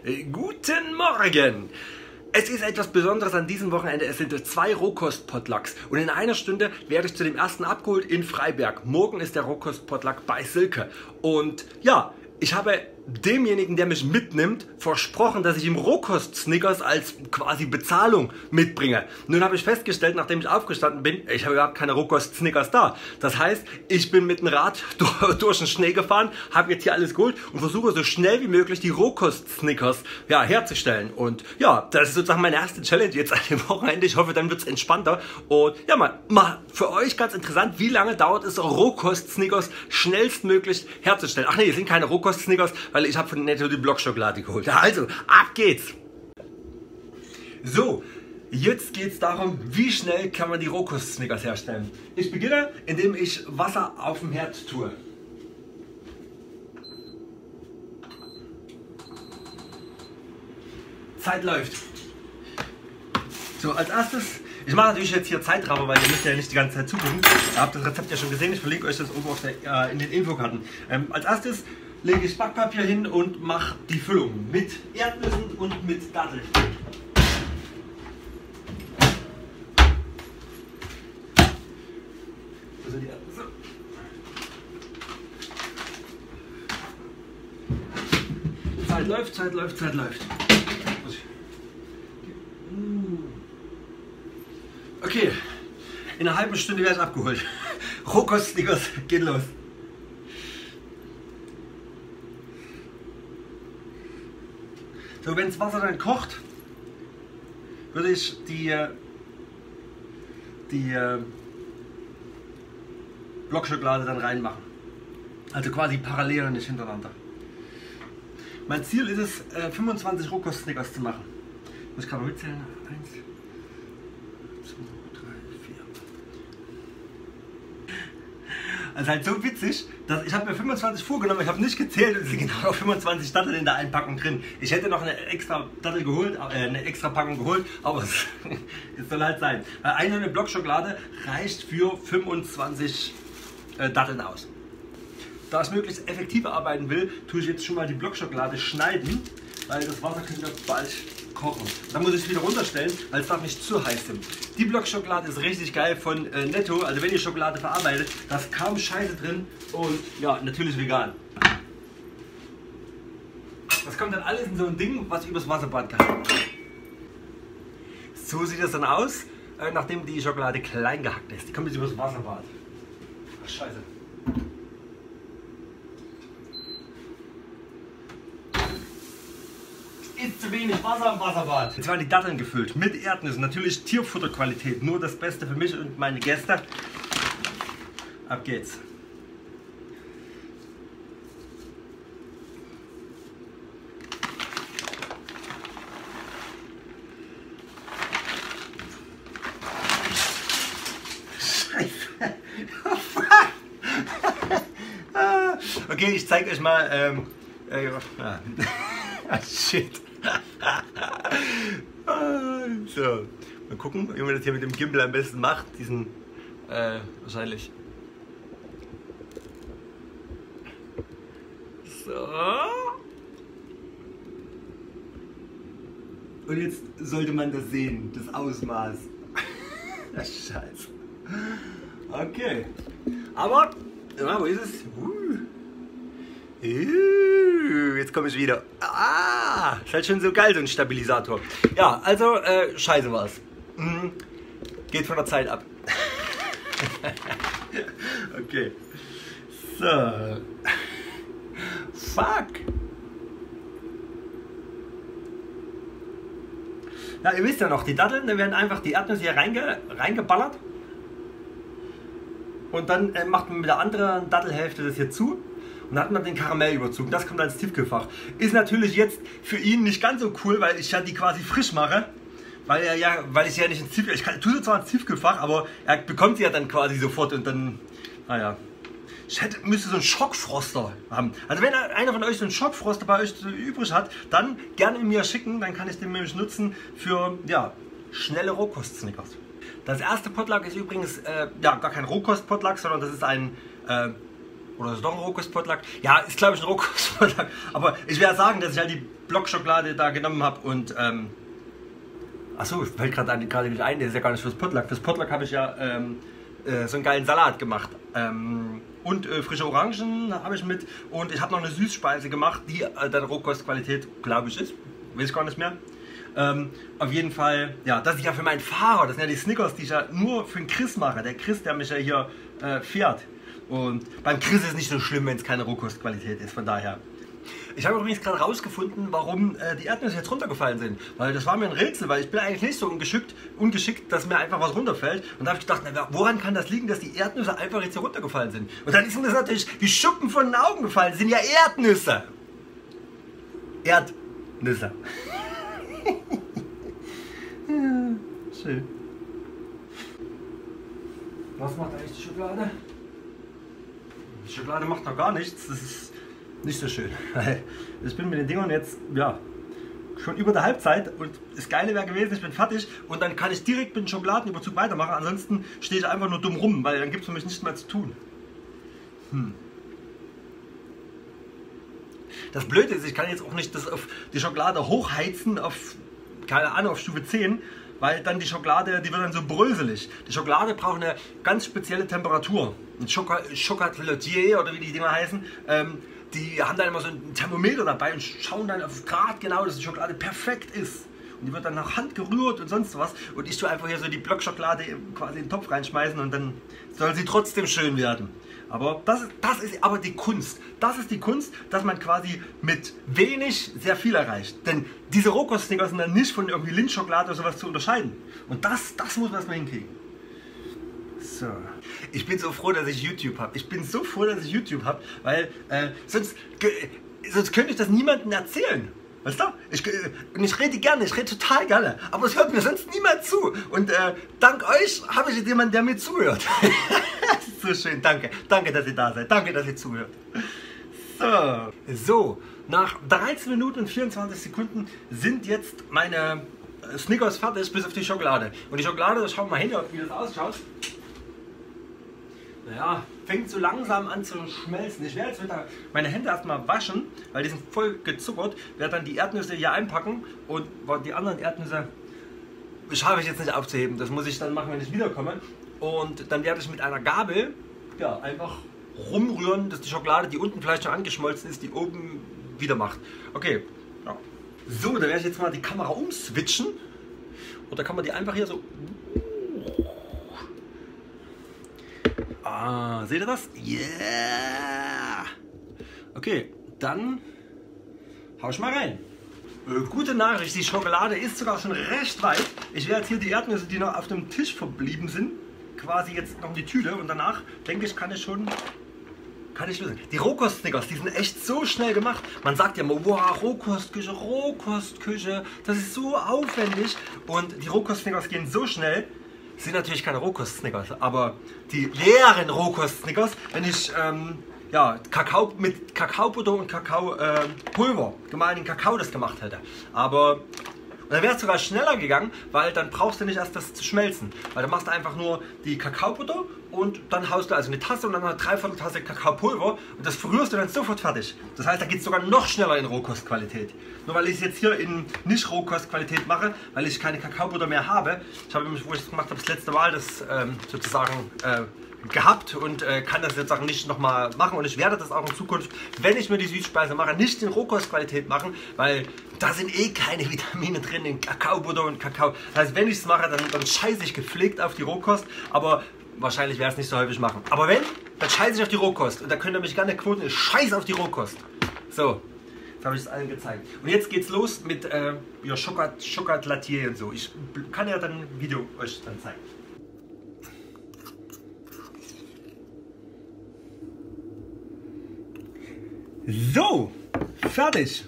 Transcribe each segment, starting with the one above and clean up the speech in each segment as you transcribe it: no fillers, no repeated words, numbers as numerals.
Guten Morgen! Es ist etwas Besonderes an diesem Wochenende. Es sind 2 Rohkost-Potlucks und in einer Stunde werde ich zu dem ersten abgeholt in Freiberg. Morgen ist der Rohkost-Potluck bei Silke. Und ja, ich habe demjenigen, der mich mitnimmt, versprochen, dass ich ihm Rohkost-Snickers als quasi Bezahlung mitbringe. Nun habe ich festgestellt, nachdem ich aufgestanden bin, ich habe überhaupt keine Rohkost-Snickers da. Das heißt, ich bin mit dem Rad durch den Schnee gefahren, habe jetzt hier alles geholt und versuche so schnell wie möglich die Rohkost-Snickers herzustellen. Und ja, das ist sozusagen meine erste Challenge jetzt an dem Wochenende. Ich hoffe, dann wird es entspannter. Und ja, mal für euch ganz interessant, wie lange dauert es, Rohkost-Snickers schnellstmöglich herzustellen. Ach nee, es sind keine Rohkost-Snickers, weil ich habe von Netto die Blockschokolade geholt. Also, ab geht's! So, jetzt geht es darum, wie schnell kann man die Rohkost-Snickers herstellen. Ich beginne, indem ich Wasser auf dem Herd tue. Zeit läuft. So, als erstes, ich mache natürlich jetzt hier Zeitraffer, weil ihr müsst ja nicht die ganze Zeit zugucken. Ihr habt das Rezept ja schon gesehen, ich verlinke euch das oben auf in den Infokarten. Als erstes lege ich Backpapier hin und mache die Füllung mit Erdnüssen und mit Datteln. Also die Erdnüsse. Zeit läuft, Zeit läuft, Zeit läuft. Okay, in einer halben Stunde werde ich abgeholt. Rohkost-Snickers, geht los. So, wenn das Wasser dann kocht, würde ich die Blockschokolade dann reinmachen. Also quasi parallel und nicht hintereinander. Mein Ziel ist es, 25 Rohkost-Snickers zu machen. Ich kann mal mitzählen. 1, 2, 3, 4. Also halt so witzig, dass ich habe mir 25 vorgenommen, ich habe nicht gezählt und es sind genau 25 Datteln in der Einpackung drin. Ich hätte noch eine extra Dattel geholt, eine extra Packung geholt, aber es soll halt sein. Weil eine Blockschokolade reicht für 25 Datteln aus. Da ich möglichst effektiv arbeiten will, tue ich jetzt schon mal die Blockschokolade schneiden, weil das Wasser könnte bald kochen. Dann muss ich es wieder runterstellen, weil es darf nicht zu heiß sind. Die Blockschokolade ist richtig geil von Netto, also wenn ihr Schokolade verarbeitet, da ist kaum Scheiße drin und ja, natürlich vegan. Das kommt dann alles in so ein Ding, was übers Wasserbad gehalten wird. So sieht das dann aus, nachdem die Schokolade klein gehackt ist. Die kommt jetzt übers Wasserbad. Ach, Scheiße. Ist zu wenig Wasser im Wasserbad. Jetzt waren die Datteln gefüllt mit Erdnüssen, natürlich Tierfutterqualität, nur das Beste für mich und meine Gäste. Ab geht's. Scheiße. Oh, fuck. Okay, ich zeige euch mal. Shit. So, mal gucken, wie man das hier mit dem Gimbal am besten macht. Diesen, wahrscheinlich. So. Und jetzt sollte man das sehen, das Ausmaß. Scheiße. Okay. Aber, ja, wo ist es? Jetzt komme ich wieder. Ah, ist halt schon so geil, so ein Stabilisator. Ja, also, scheiße war's. Geht von der Zeit ab. Okay. So. Fuck. Ja, ihr wisst ja noch, die Datteln, da werden einfach die Erdnüsse hier reingeballert. Und dann macht man mit der anderen Dattelhälfte das hier zu. Und dann hat man den Karamellüberzug. Das kommt ans Tiefkühlfach. Ist natürlich jetzt für ihn nicht ganz so cool, weil ich ja die quasi frisch mache. Weil ich ja nicht ins Tiefkühlfach. Ich tue sie zwar ins Tiefkühlfach, aber er bekommt sie ja dann quasi sofort und dann. Naja. Ich müsste so einen Schockfroster haben. Also wenn einer von euch so einen Schockfroster bei euch übrig hat, dann gerne mir schicken. Dann kann ich den nämlich nutzen für ja, schnelle Rohkost-Snickers. Das erste Potluck ist übrigens gar kein Rohkost-Potluck, sondern das ist ein Oder ist es doch ein Rohkostpotluck? Ja, ist glaube ich ein Rohkostpotluck. Aber ich werde sagen, dass ich halt die Blockschokolade da genommen habe und achso, fällt gerade nicht ein, das ist ja gar nicht fürs Potluck. Fürs Potluck habe ich ja so einen geilen Salat gemacht. Und frische Orangen habe ich mit. Und ich habe noch eine Süßspeise gemacht, die dann Rohkostqualität, glaube ich, ist. Weiß ich gar nicht mehr. Auf jeden Fall, ja, das ist ja für meinen Fahrer. Das sind ja die Snickers, die ich ja nur für den Chris mache. Der Chris, der mich ja hier fährt. Und beim Chris ist es nicht so schlimm, wenn es keine Rohkostqualität ist. Von daher. Ich habe übrigens gerade rausgefunden, warum die Erdnüsse jetzt runtergefallen sind. Weil das war mir ein Rätsel, weil ich bin eigentlich nicht so ungeschickt, dass mir einfach was runterfällt. Und da habe ich gedacht, na, woran kann das liegen, dass die Erdnüsse einfach jetzt hier runtergefallen sind? Und dann ist mir das natürlich wie Schuppen von den Augen gefallen. Das sind ja Erdnüsse. Erdnüsse. Schön. Was macht eigentlich die Schokolade? Die Schokolade macht noch gar nichts. Das ist nicht so schön. Ich bin mit den Dingern jetzt, ja, schon über der Halbzeit und das Geile wäre gewesen, ich bin fertig und dann kann ich direkt mit dem Schokoladenüberzug weitermachen. Ansonsten stehe ich einfach nur dumm rum, weil dann gibt es für mich nichts mehr zu tun. Das Blöde ist, ich kann jetzt auch nicht das auf die Schokolade hochheizen auf, keine Ahnung, auf Stufe 10, weil dann die Schokolade, die wird dann so bröselig. Die Schokolade braucht eine ganz spezielle Temperatur. Ein Chocolatier oder wie die Dinger heißen, die haben dann immer so ein Thermometer dabei und schauen dann auf Grad genau, dass die Schokolade perfekt ist. Und die wird dann nach Hand gerührt und sonst was. Und ich tue einfach hier so die Blockschokolade quasi in den Topf reinschmeißen und dann soll sie trotzdem schön werden. Aber das ist aber die Kunst. Das ist die Kunst, dass man quasi mit wenig sehr viel erreicht. Denn diese Rohkost-Snickers sind dann nicht von irgendwie Lindschokolade oder sowas zu unterscheiden. Und das muss man erstmal hinkriegen. So. Ich bin so froh, dass ich YouTube habe. Ich bin so froh, dass ich YouTube habe, weil sonst könnte ich das niemandem erzählen. Weißt du? Ich rede gerne, ich rede total gerne, aber es hört mir sonst niemand zu. Und dank euch habe ich jetzt jemanden, der mir zuhört. Das ist so schön, danke. Danke, dass ihr da seid. Danke, dass ihr zuhört. So, nach 13 Minuten und 24 Sekunden sind jetzt meine Snickers fertig, bis auf die Schokolade. Und die Schokolade, da schauen wir mal hin, wie das ausschaut. Naja, fängt so langsam an zu schmelzen. Ich werde jetzt wieder meine Hände erstmal waschen, weil die sind voll gezuckert. Werde dann die Erdnüsse hier einpacken und die anderen Erdnüsse schaffe ich jetzt nicht aufzuheben. Das muss ich dann machen, wenn ich wiederkomme. Und dann werde ich mit einer Gabel ja, einfach rumrühren, dass die Schokolade, die unten vielleicht schon angeschmolzen ist, die oben wieder macht. Okay, ja. So, da werde ich jetzt mal die Kamera umswitchen. Oder kann man die einfach hier so... Ah, seht ihr das? Yeah! Okay, dann hau ich mal rein. Gute Nachricht, die Schokolade ist sogar schon recht weit. Ich werde jetzt hier die Erdnüsse, die noch auf dem Tisch verblieben sind, quasi jetzt noch in die Tüte und danach, denke ich, kann ich lösen. Die Rohkost-Snickers, die sind echt so schnell gemacht. Man sagt ja immer, wow, Rohkostküche, das ist so aufwendig. Und die Rohkost-Snickers gehen so schnell. Sind natürlich keine Rohkost-Snickers, aber die leeren Rohkost-Snickers, wenn ich ja, Kakao mit Kakaobutter und Kakaopulver, gemahlenen Kakao das gemacht hätte. Aber dann wäre es sogar schneller gegangen, weil dann brauchst du nicht erst das zu schmelzen. Weil dann machst du einfach nur die Kakaobutter und dann haust du also eine Tasse und dann eine Dreiviertel Tasse Kakaopulver und das verrührst du dann sofort fertig. Das heißt, da geht es sogar noch schneller in Rohkostqualität. Nur weil ich es jetzt hier in nicht Rohkostqualität mache, weil ich keine Kakaobutter mehr habe. Ich habe nämlich, wo ich das gemacht habe, das letzte Mal das sozusagen gehabt und kann das sozusagen nicht nochmal machen und ich werde das auch in Zukunft, wenn ich mir die Süßspeise mache, nicht in Rohkostqualität machen, weil da sind eh keine Vitamine drin in Kakaobutter und Kakao. Das heißt, wenn ich es mache, dann scheiße ich gepflegt auf die Rohkost, aber wahrscheinlich werde ich es nicht so häufig machen. Aber wenn, dann scheiße ich auf die Rohkost und da könnt ihr mich gerne quoten, ich scheiße auf die Rohkost. So, jetzt habe ich es allen gezeigt. Und jetzt geht's los mit ja, Chocolatier und so. Ich kann ja dann ein Video euch dann zeigen. So, fertig.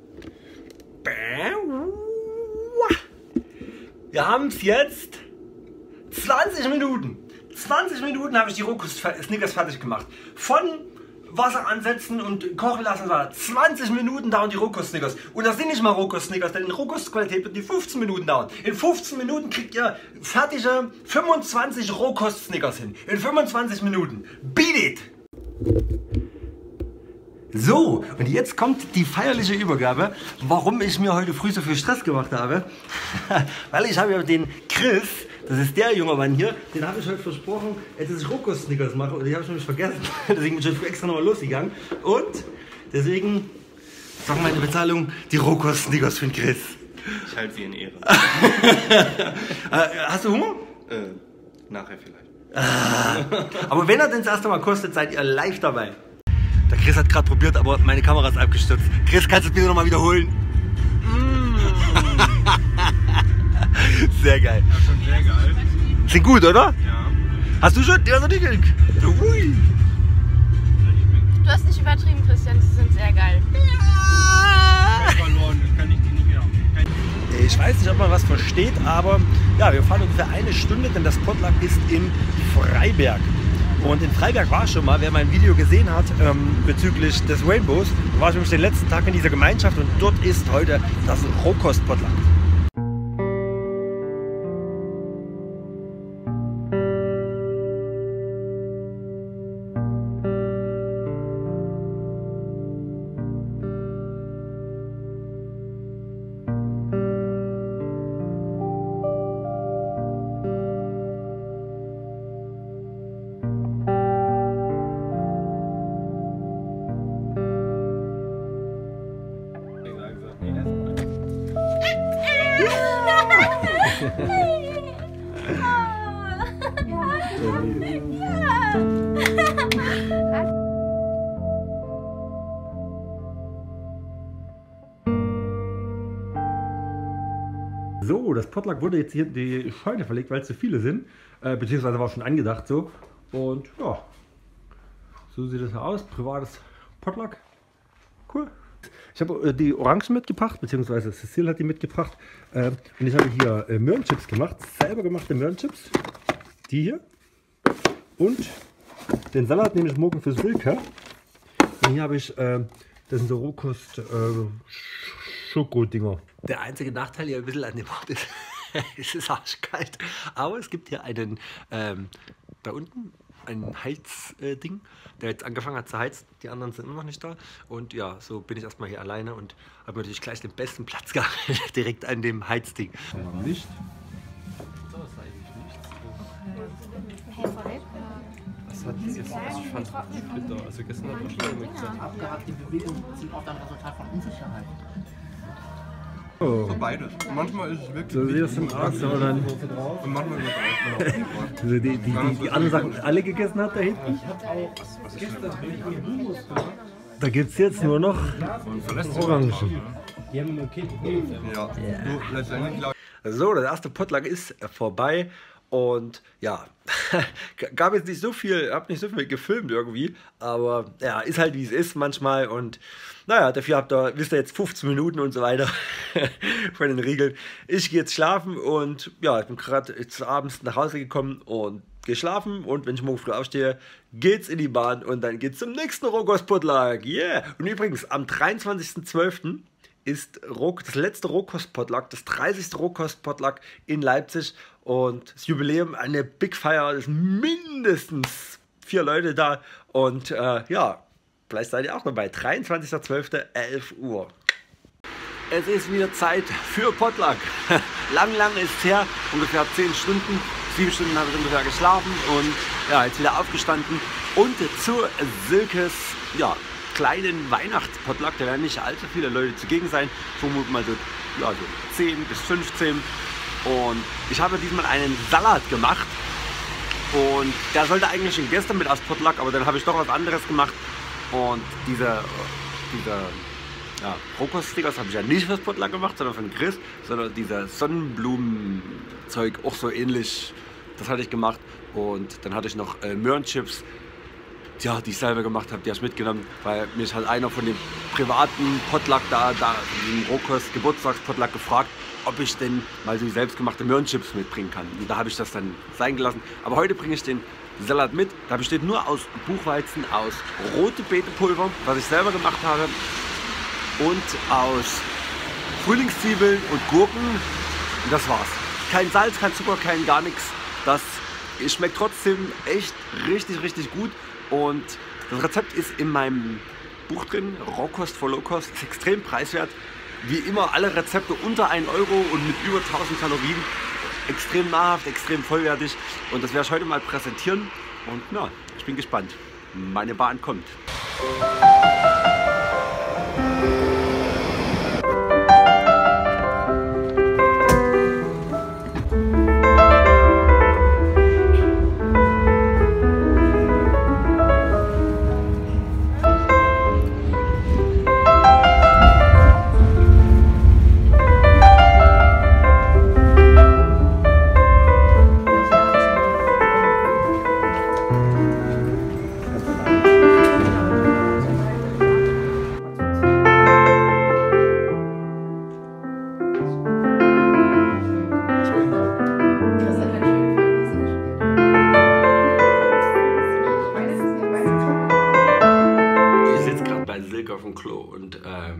Wir haben es jetzt 20 Minuten. 20 Minuten habe ich die Rohkost-Snickers fertig gemacht. Von Wasser ansetzen und kochen lassen war 20 Minuten dauern die Rohkost-Snickers. Und das sind nicht mal Rohkost-Snickers, denn in Rohkostqualität wird die 15 Minuten dauern. In 15 Minuten kriegt ihr fertige 25 Rohkost-Snickers hin. In 25 Minuten. Beat it! So, und jetzt kommt die feierliche Übergabe, warum ich mir heute früh so viel Stress gemacht habe. Weil ich habe ja den Chris, das ist der junge Mann hier, den habe ich heute versprochen, dass ich Rohkost-Snickers mache und die habe ich nämlich vergessen. Deswegen bin ich heute extra nochmal losgegangen. Und deswegen, sag meine Bezahlung, die Rohkost-Snickers für den Chris. Ich halte sie in Ehre. Hast du Hunger? Nachher vielleicht. Aber wenn er denn das erste Mal kostet, seid ihr live dabei. Der Chris hat gerade probiert, aber meine Kamera ist abgestürzt. Chris, kannst du es bitte nochmal wiederholen? Sehr geil. Ja, schon sehr geil. Sind gut, oder? Ja. Hast du schon? Ja, so nicht. Ui. Du hast nicht übertrieben, Christian, sie sind sehr geil. Verloren, das kann ich dir nicht mehr. Ich weiß nicht, ob man was versteht, aber ja, wir fahren ungefähr eine Stunde, denn das Potluck ist in Freiberg. Und in Freiberg war ich schon mal, wer mein Video gesehen hat bezüglich des Rainbows, war ich nämlich den letzten Tag in dieser Gemeinschaft und dort ist heute das Rohkost-Potluck. So, das Potluck wurde jetzt hier in die Scheune verlegt, weil es zu viele sind. Beziehungsweise war schon angedacht so. Und ja, so sieht das aus. Privates Potluck. Cool. Ich habe die Orangen mitgebracht, beziehungsweise Cecile hat die mitgebracht. Und ich habe hier Möhrenchips gemacht, selber gemachte Möhrenchips. Die hier. Und den Salat nehme ich morgen für Silke. Und hier habe ich, das sind so Rohkost-Schokodinger. Der einzige Nachteil hier ein bisschen an dem Ort ist, es ist arschkalt. Aber es gibt hier einen, da unten, ein Heizding, der jetzt angefangen hat zu heizen. Die anderen sind immer noch nicht da. Und ja, so bin ich erstmal hier alleine und habe natürlich gleich den besten Platz gehabt, direkt an dem Heizding. Nicht? Das hat jetzt, ich fand bitter. Also gestern hat man schon gesagt. Abgehakt, die Bewegungen sind auch ein Resultat von Unsicherheit. Oh. So beides. Manchmal ist es wirklich. So wie das im Arzt, aber dann. Und manchmal wird es Also die anderen Sachen alle gegessen hat da hinten. Da gibt es jetzt nur noch Orangen. Ja, nur letztendlich glaube ich. So, das erste Potluck ist vorbei. Und ja, gab jetzt nicht so viel, hab nicht so viel gefilmt irgendwie, aber ja, ist halt wie es ist manchmal und naja, dafür wisst ihr jetzt 15 Minuten und so weiter von den Regeln. Ich gehe jetzt schlafen und ja, ich bin gerade jetzt abends nach Hause gekommen und geschlafen und wenn ich morgen früh aufstehe, geht's in die Bahn und dann geht's zum nächsten Rohkost-Potluck. Yeah! Und übrigens, am 23.12. ist das letzte Rohkost-Potluck, das 30. Rohkost-Potluck in Leipzig und das Jubiläum, eine Big Fire, es sind mindestens 4 Leute da und ja, vielleicht seid ihr auch dabei, 23.12., 11 Uhr. Es ist wieder Zeit für Potluck. Lang ist her, ungefähr 10 Stunden, 7 Stunden habe ich ungefähr geschlafen und ja, jetzt wieder aufgestanden und zu Silkes, ja, kleinen Weihnachtspotluck, da werden nicht allzu viele Leute zugegen sein, vermutlich mal so, ja, so 10 bis 15 und ich habe diesmal einen Salat gemacht und der sollte eigentlich schon gestern mit als Potluck, aber dann habe ich doch was anderes gemacht und dieser ja, Rohkost-Stickers habe ich ja nicht fürs Potluck gemacht, sondern von Chris, sondern dieser Sonnenblumenzeug, auch so ähnlich, das hatte ich gemacht und dann hatte ich noch Möhrenchips, ja, die ich selber gemacht habe, die habe ich mitgenommen, weil mich halt einer von dem privaten Potluck dem Rohkost-Geburtstagspotluck gefragt, ob ich denn mal so selbstgemachte Möhrenchips mitbringen kann. Und da habe ich das dann sein gelassen. Aber heute bringe ich den Salat mit. Da besteht nur aus Buchweizen, aus rote Beetepulver, was ich selber gemacht habe, und aus Frühlingszwiebeln und Gurken. Und das war's. Kein Salz, kein Zucker, kein gar nichts. Das schmeckt trotzdem echt richtig gut. Und Das Rezept ist in meinem Buch drin, Rohkost for Low Cost, ist extrem preiswert. Wie immer alle Rezepte unter 1 € und mit über 1000 Kalorien. Extrem nahrhaft, extrem vollwertig und das werde ich heute mal präsentieren und na, ich bin gespannt. Meine Bahn kommt. Auf dem Klo und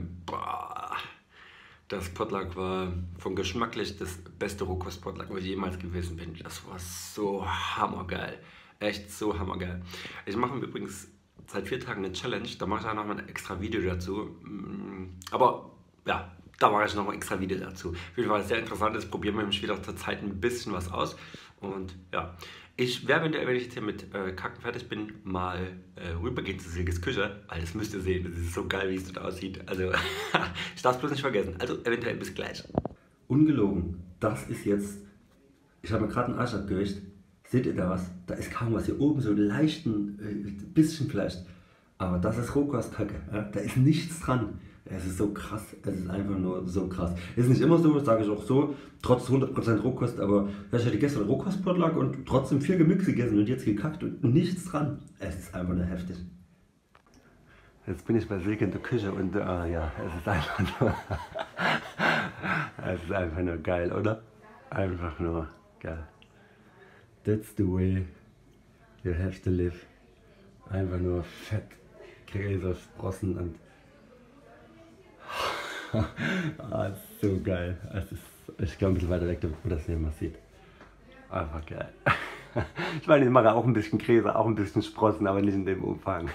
das Potluck war von geschmacklich das beste Rohkost-Potluck, wo ich jemals gewesen bin. Das war so hammergeil. Echt so hammergeil. Ich mache übrigens seit 4 Tagen eine Challenge, da mache ich auch noch mal ein extra Video dazu. Aber ja, da mache ich noch ein extra Video dazu. Auf jeden Fall sehr interessant, das probieren wir nämlich wieder zur Zeit ein bisschen was aus. Und ja, ich werde, wenn ich jetzt hier mit Kacken fertig bin, mal rübergehen zu Silkes Küche, weil das müsst ihr sehen, das ist so geil, wie es dort aussieht. Also, ich darf es bloß nicht vergessen. Also, eventuell bis gleich. Ungelogen, das ist jetzt, ich habe mir gerade einen Arsch abgewischt. Seht ihr da was? Da ist kaum was. Hier oben so leichten, bisschen vielleicht. Aber das ist Rohkostkacke. Ja? Da ist nichts dran. Es ist so krass, es ist einfach nur so krass. Ist nicht immer so, das sage ich auch so, trotz 100% Rohkost, aber ich hatte gestern Rohkostpotluck und trotzdem 4 Gemüse gegessen und jetzt gekackt und nichts dran. Es ist einfach nur heftig. Jetzt bin ich bei Silke in der Küche und ja, es ist einfach nur, es ist einfach nur geil, oder? Einfach nur geil. That's the way you have to live. Einfach nur Fett, Gräser, Sprossen und so geil. Es ist, ich gehe ein bisschen weiter weg, damit man das nicht mehr sieht. Einfach geil. Ich meine, ich mache auch ein bisschen Käse, auch ein bisschen Sprossen, aber nicht in dem Umfang.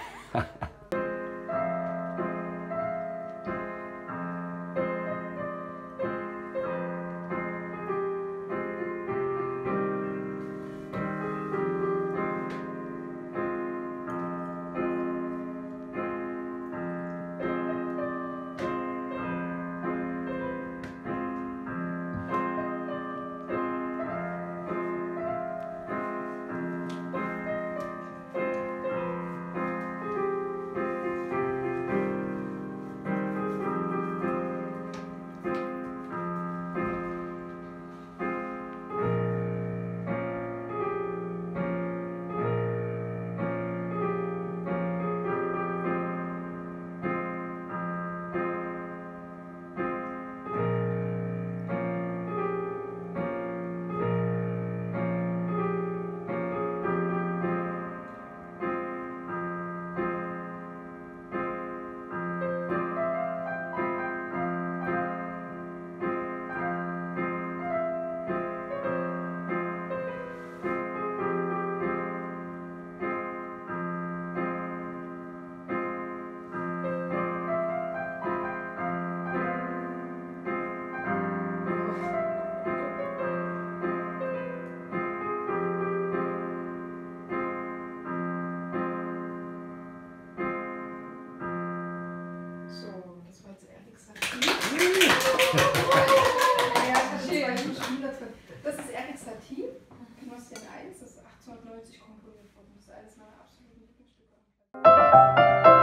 Das ist Eriks Satin, Knosschen 1, das ist 1890 komponiert worden. Das ist alles meine absoluten Lieblingsstücke.